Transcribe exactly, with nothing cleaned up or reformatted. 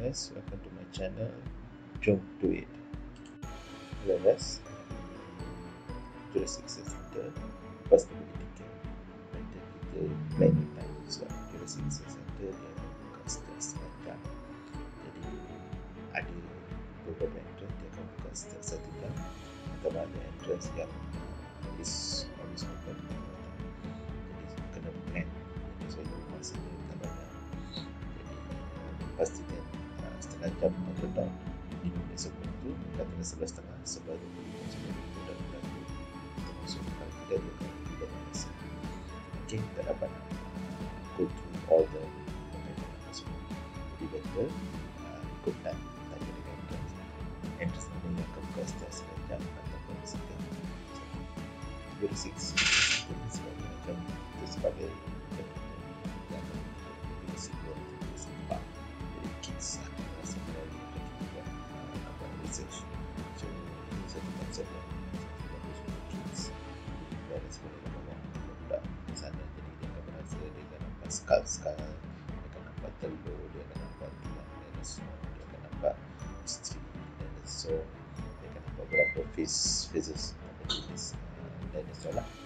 guys, welcome to my channel. Jom do it. Hello guys, Jurassic Center first beli tiket. Nanti kita planning time sebab Jurassic Center dia buka setiap setengah jam. Jadi ada beberapa entrance dia akan buka setiap satu jam. Antara ada entrance yang is always open. Jadi kena plan. Jadi saya masa dia tak banyak. Jadi pastikan uh, setengah jam atau down lima minit sebelum tu, katakan sebelas setengah, sebelas dua puluh lima sebelum tu dah bulan tu termasuk kalau tidak dia akan tidak masa. Ok, tak dapat go through all the content semua. Jadi better uh, ikut plan, tak ada dengan entrance. Entrance mana yang akan buka setiap setengah jam ataupun setiap Jurassic Center sebagai macam itu sebagai yang akan menjadi sebuah tempat jadi kids akan rasa menarik dan juga apa research. So ini satu konsep yang sangat bagus untuk kids. Jadi ada sebenarnya banyak budak di sana, jadi dia akan merasa dia akan nampak skal-skal, dia akan nampak telur, dia akan nampak tulang dinosaur, dia akan nampak isteri dinosaur, dia akan nampak beberapa face faces jenis uh, dinosaur lah.